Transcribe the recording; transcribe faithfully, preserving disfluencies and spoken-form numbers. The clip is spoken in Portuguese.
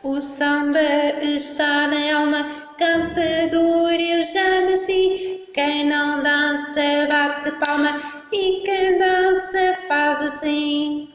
O samba está na alma, cantador eu já nasci. Quem não dança bate palma e quem dança faz assim.